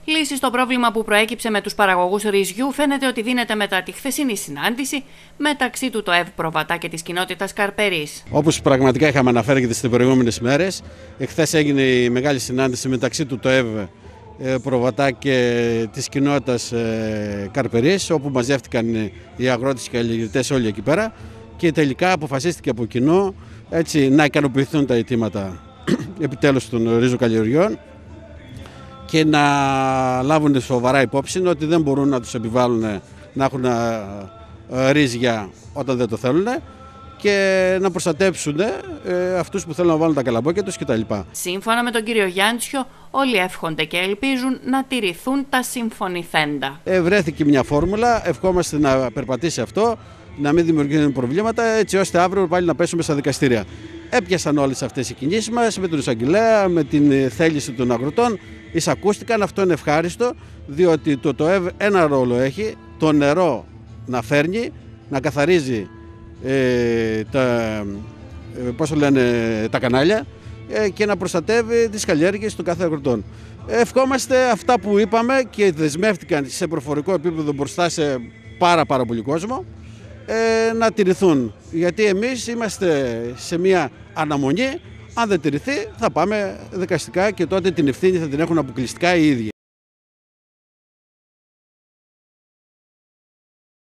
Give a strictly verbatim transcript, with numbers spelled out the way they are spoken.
Λύση στο πρόβλημα που προέκυψε με τους παραγωγούς ρυζιού φαίνεται ότι δίνεται μετά τη χθεσινή συνάντηση μεταξύ του ΤΟΕΒ Προβατά και της κοινότητας Καρπερής. Όπως πραγματικά είχαμε αναφέρει και τις προηγούμενες μέρες, εχθές έγινε η μεγάλη συνάντηση μεταξύ του ΤΟΕΒ Προβατά και της κοινότητας Καρπερής, όπου μαζεύτηκαν οι αγρότες και οι καλλιεργητές όλοι εκεί πέρα και τελικά αποφασίστηκε από κοινό έτσι, να ικανοποιηθούν τα αιτήματα επιτέλους των ρίζοκαλλιεργειών και να λάβουν σοβαρά υπόψη ότι δεν μπορούν να τους επιβάλλουν να έχουν ρύζια όταν δεν το θέλουν και να προστατέψουν αυτούς που θέλουν να βάλουν τα καλαμπόκια τους κτλ. Σύμφωνα με τον κύριο Γιάντσιο, όλοι εύχονται και ελπίζουν να τηρηθούν τα συμφωνηθέντα. Ε, βρέθηκε μια φόρμουλα, ευχόμαστε να περπατήσει αυτό, να μην δημιουργούν προβλήματα, έτσι ώστε αύριο πάλι να πέσουμε στα δικαστήρια. Έπιασαν όλες αυτές οι κινήσεις μας με τον εισαγγελέα, με την θέληση των αγροτών. Εισακούστηκαν, αυτό είναι ευχάριστο, διότι το ΤΟΕΒ ένα ρόλο έχει, το νερό να φέρνει, να καθαρίζει ε, τα, ε, πώς το λένε, τα κανάλια ε, και να προστατεύει τις καλλιέργειες των κάθε αγροτών. Ευχόμαστε αυτά που είπαμε και δεσμεύτηκαν σε προφορικό επίπεδο μπροστά σε πάρα πάρα πολύ κόσμο ε, να τηρηθούν, γιατί εμείς είμαστε σε μια αναμονή. Αν δεν τηρηθεί θα πάμε δικαστικά και τότε την ευθύνη θα την έχουν αποκλειστικά οι ίδιοι.